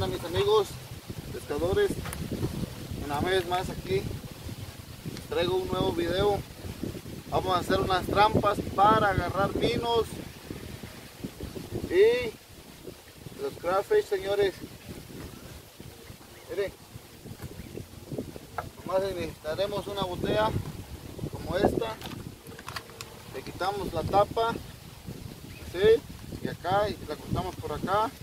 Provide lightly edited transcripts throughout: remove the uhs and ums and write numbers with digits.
mañana, mis amigos pescadores. Una vez más aquí traigo un nuevo video. Vamos a hacer unas trampas para agarrar minos y los crawfish, señores. Miren, nomás necesitaremos una botella como esta. Le quitamos la tapa, así, y acá, y la cortamos por acá.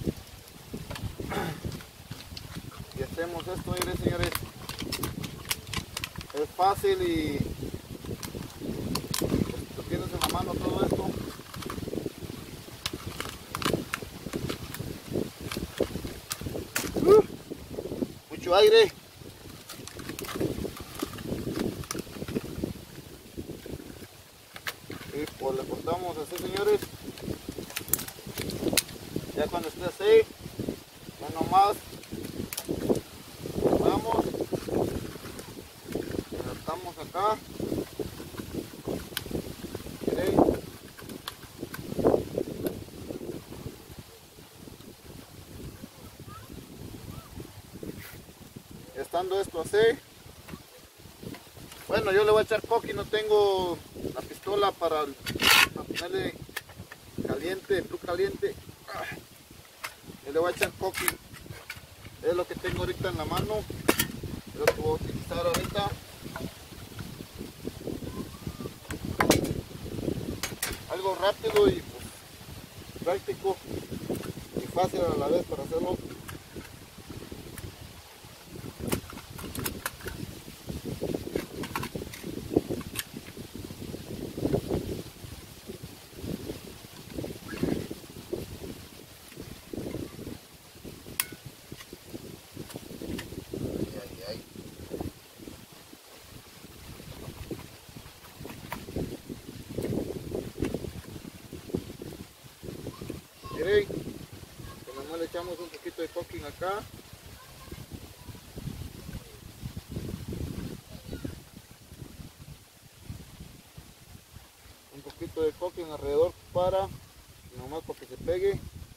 Y hacemos esto, miren, señores. Es fácil y lo tienes en la mano todo esto. Mucho aire. Y pues le cortamos así, señores. Ya cuando esté así, ya nomás vamos, cortamos acá. Miren. Estando esto así, bueno, yo le voy a echar coqui, no tengo la pistola para ponerle caliente, plus caliente. Yo le voy a echar coqui, es lo que tengo ahorita en la mano, es lo que voy a utilizar ahorita. Algo rápido y pues, práctico y fácil a la vez para hacerlo. Miren, que nomás le echamos un poquito de coquín acá. Un poquito de coquín alrededor para, nomás para que se pegue.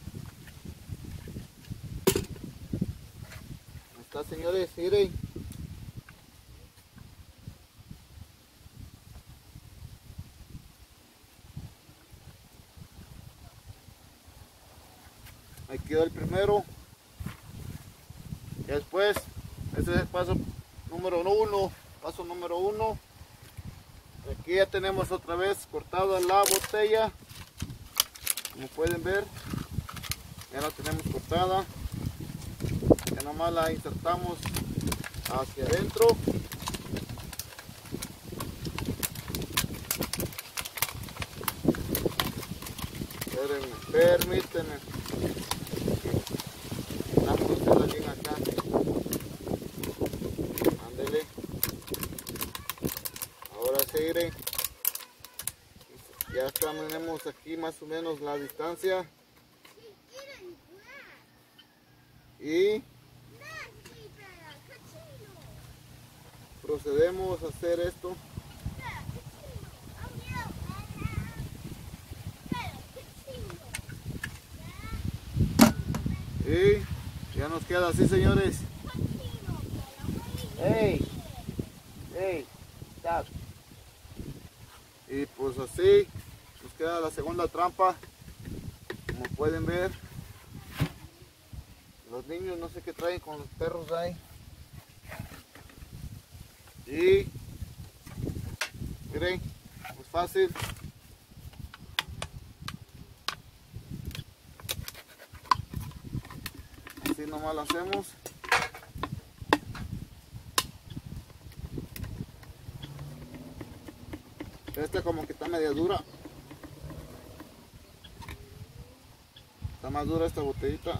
Ahí está, señores, miren. Ahí quedó el primero. Y después, este es el paso número uno. Paso número uno. Aquí ya tenemos otra vez cortada la botella. Como pueden ver, ya la tenemos cortada. Ya nomás la insertamos hacia adentro. Permítanme. Vamos a hacerla bien acá. Ándele. Ahora sí, miren. Ya tenemos aquí más o menos la distancia. Y procedemos a hacer esto. Y ya nos queda así, señores. ¡Ey! ¡Ey! ¡Stop! Y pues así nos queda la segunda trampa. Como pueden ver, los niños no sé qué traen con los perros ahí. Y miren, pues fácil. Así nomás lo hacemos. Esta como que está media dura. Está más dura esta botellita.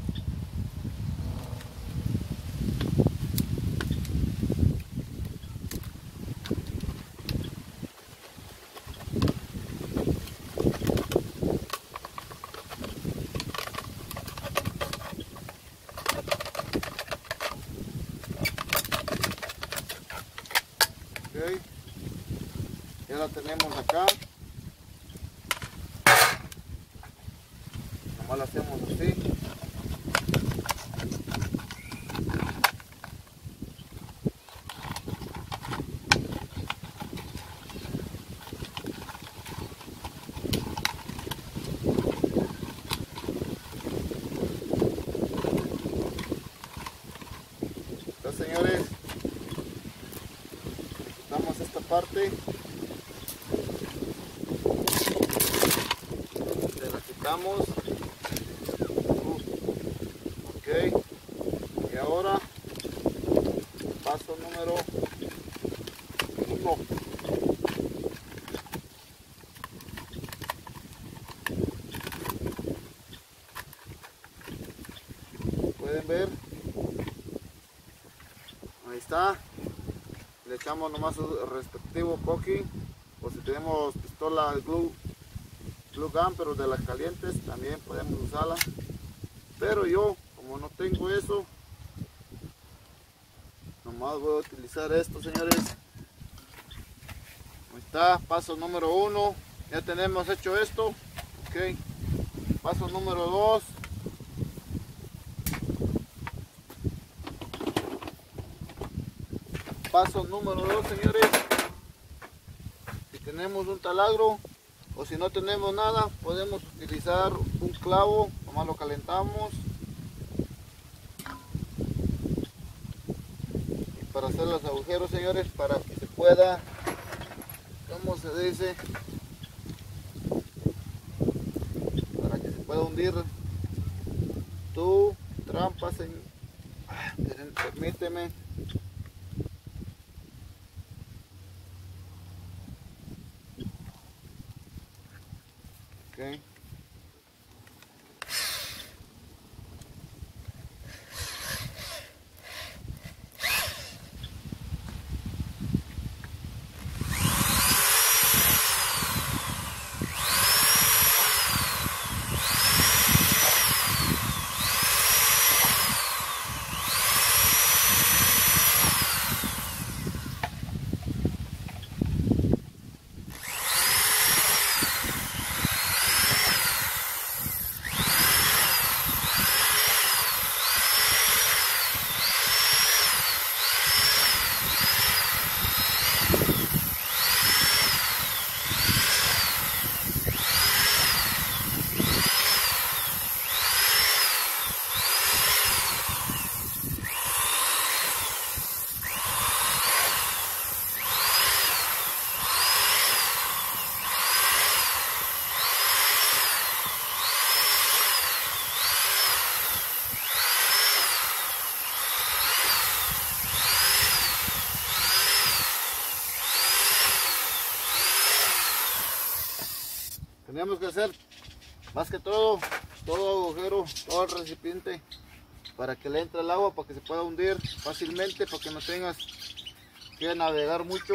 Okay. Ya la tenemos acá. Nomás la hacemos así. parte. Se la quitamos. Ok. Y ahora paso número 1. Pueden ver, ahí está. Le echamos nomás su respectivo coqui, o si tenemos pistola glue gun, pero de las calientes también podemos usarla, pero yo como no tengo eso, nomás voy a utilizar esto, señores. Ahí está, paso número 1, ya tenemos hecho esto. Ok, paso número 2. Paso número 2, señores. Si tenemos un taladro o si no tenemos nada, podemos utilizar un clavo, nomás lo calentamos. Y para hacer los agujeros, señores, para que se pueda, ¿cómo se dice? Para que se pueda hundir tu trampa, señor. Permíteme. Okay. Tenemos que hacer más que todo agujero, todo el recipiente, para que le entre el agua, para que se pueda hundir fácilmente, para que no tengas que navegar mucho.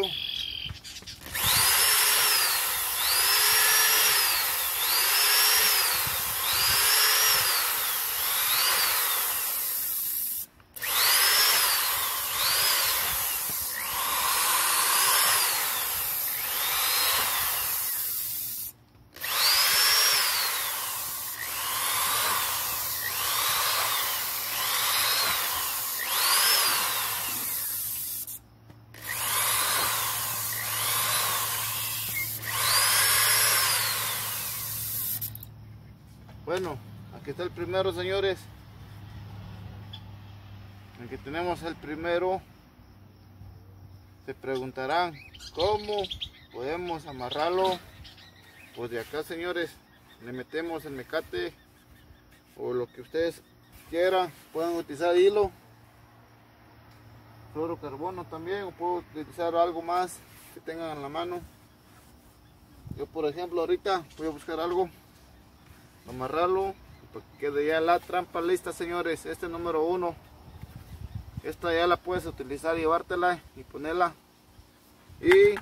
Bueno, aquí está el primero, señores. Aquí tenemos el primero. Se preguntarán cómo podemos amarrarlo. Pues de acá, señores, le metemos el mecate o lo que ustedes quieran. Pueden utilizar hilo, fluorocarbono también, o puedo utilizar algo más que tengan en la mano. Yo, por ejemplo, ahorita voy a buscar algo, amarrarlo, para que quede ya la trampa lista, señores. Este número 1, esta ya la puedes utilizar, llevártela y ponerla, y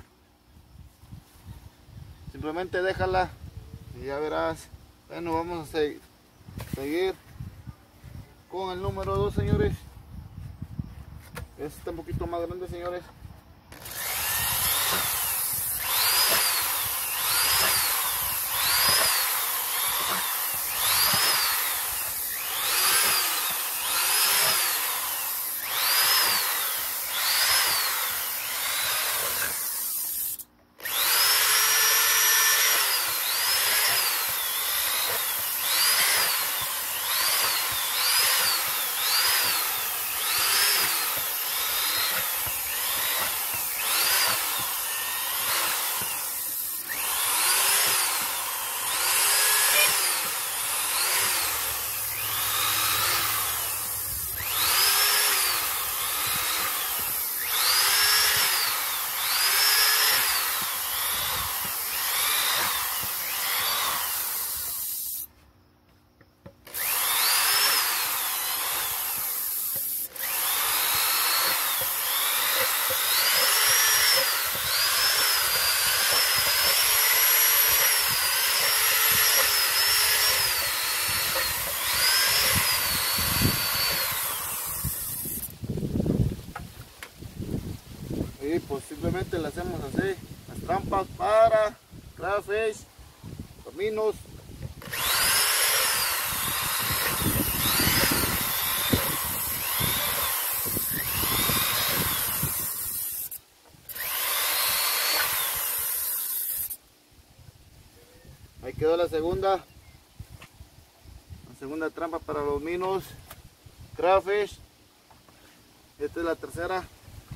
simplemente déjala y ya verás. Bueno, vamos a seguir con el número 2, señores. Este está un poquito más grande, señores. pues simplemente le hacemos así las trampas para crayfish, cominos. Ahí quedó la segunda trampa para los minos crayfish. Esta es la tercera.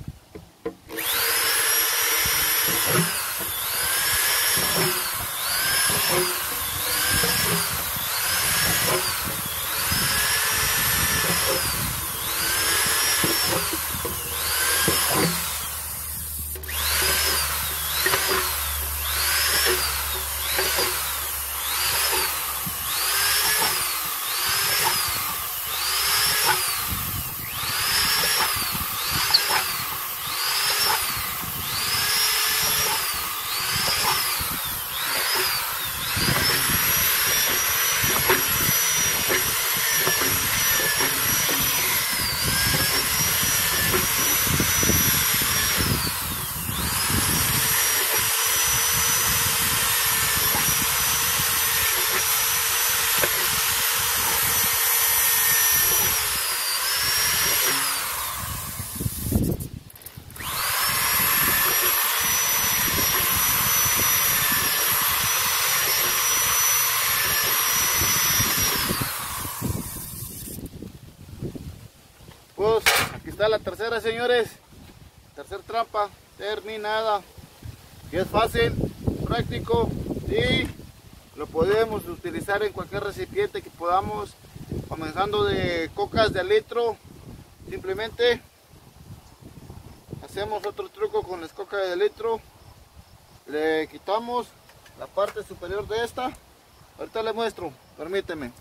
Pues aquí está la tercera, señores. Tercer trampa terminada. Y es fácil, práctico y lo podemos utilizar en cualquier recipiente que podamos, comenzando de cocas de litro. Simplemente hacemos otro truco con las cocas de litro. Le quitamos la parte superior de esta. Ahorita le muestro, permíteme.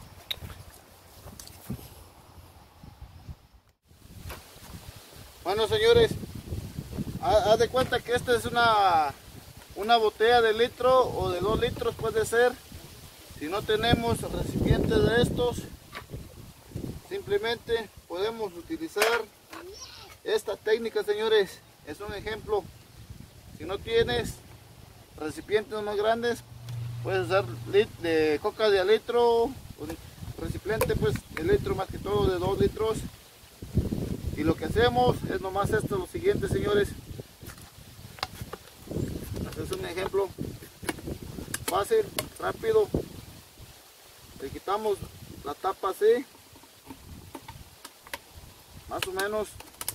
Bueno, señores, haz de cuenta que esta es una botella de litro o de 2 litros, puede ser. Si no tenemos recipientes de estos, simplemente podemos utilizar esta técnica, señores. Es un ejemplo. Si no tienes recipientes más grandes, puedes usar de coca de litro, o recipiente pues de litro, más que todo de 2 litros. Y lo que hacemos es nomás esto, lo siguiente, señores. Este es un ejemplo fácil, rápido. Le quitamos la tapa así, más o menos.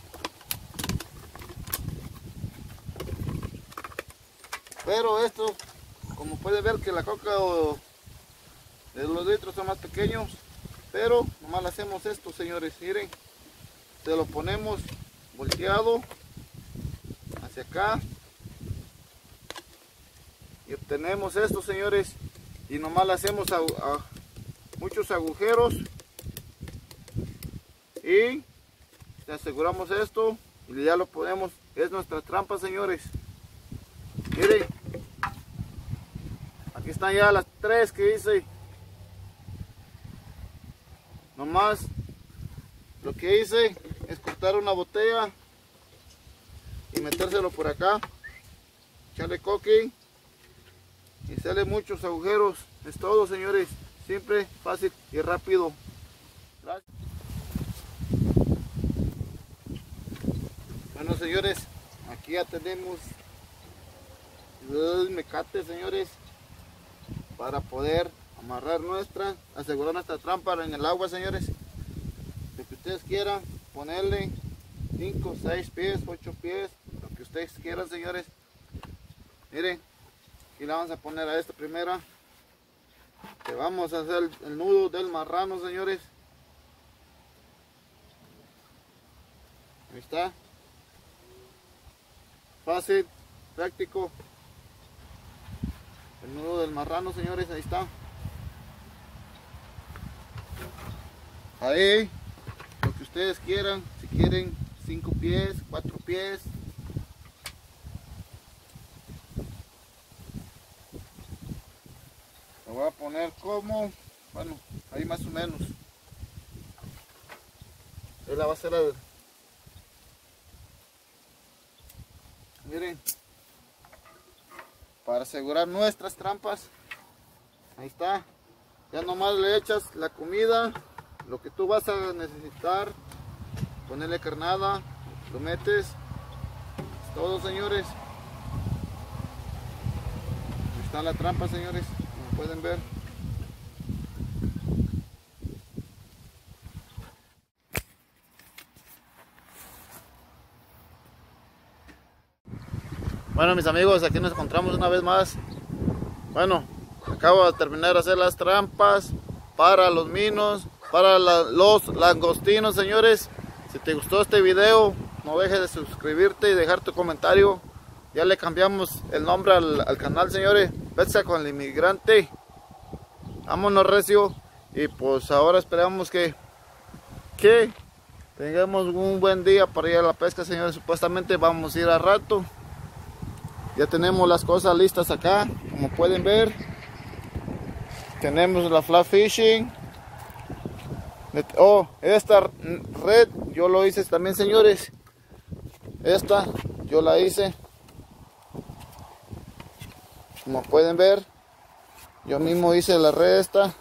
Pero esto, como puede ver que la coca de los litros son más pequeños, pero nomás le hacemos esto, señores. Miren, se lo ponemos volteado hacia acá y obtenemos esto, señores. Y nomás le hacemos muchos agujeros y aseguramos esto y ya lo ponemos. Es nuestra trampa, señores. Miren, aquí están ya las 3 que hice. Nomás lo que hice es cortar una botella y metérselo por acá, echarle coque y hacerle muchos agujeros. Es todo, señores, simple, fácil y rápido. Gracias. Bueno, señores, aquí ya tenemos el mecate, señores, para poder amarrar asegurar nuestra trampa en el agua, señores. Lo que ustedes quieran, ponerle 5, 6 pies, 8 pies, lo que ustedes quieran, señores. Miren, aquí la vamos a poner a esta primera, que vamos a hacer el nudo del marrano, señores. Ahí está, fácil, práctico. El nudo del marrano, señores, ahí está. Ahí, lo que ustedes quieran, si quieren 5 pies, 4 pies. Lo voy a poner como, bueno, ahí más o menos. Esa va a ser Miren, para asegurar nuestras trampas. Ahí está. Ya nomás le echas la comida, lo que tú vas a necesitar, ponerle carnada, lo metes. Es todo, señores. Ahí está la trampa, señores, como pueden ver. Bueno, mis amigos, aquí nos encontramos una vez más. Bueno, acabo de terminar de hacer las trampas para los minos, para los langostinos, señores. Si te gustó este video, no dejes de suscribirte y dejar tu comentario. Ya le cambiamos el nombre al canal, señores. Pesca con el inmigrante. Vámonos, recio. Y pues ahora esperamos que tengamos un buen día para ir a la pesca, señores. Supuestamente vamos a ir a rato. Ya tenemos las cosas listas acá, como pueden ver. Tenemos la fly fishing. Oh, esta red yo lo hice también, señores. Esta yo la hice. Como pueden ver, yo mismo hice la red esta.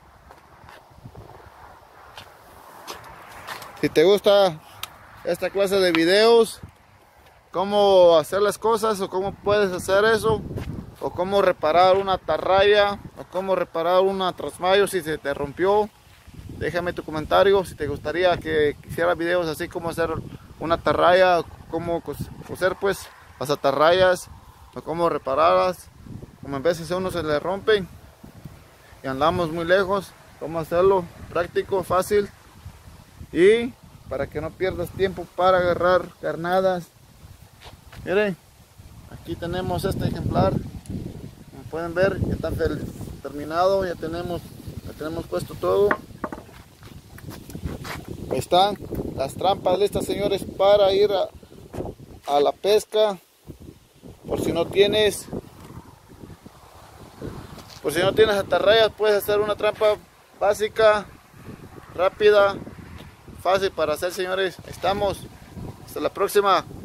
Si te gusta esta clase de videos, cómo hacer las cosas o cómo puedes hacer eso, o cómo reparar una atarraya, o cómo reparar una trasmayo si se te rompió, déjame tu comentario. Si te gustaría que hiciera videos así como hacer una atarraya, cómo coser pues las atarrayas, o cómo repararlas, como en veces a uno se le rompen y andamos muy lejos, cómo hacerlo práctico, fácil, y para que no pierdas tiempo para agarrar carnadas. Miren, aquí tenemos este ejemplar, como pueden ver, ya está terminado, ya tenemos puesto todo. Ahí están las trampas listas, señores, para ir a la pesca. Por si no tienes atarrayas, puedes hacer una trampa básica, rápida, fácil para hacer, señores. Ahí estamos, hasta la próxima.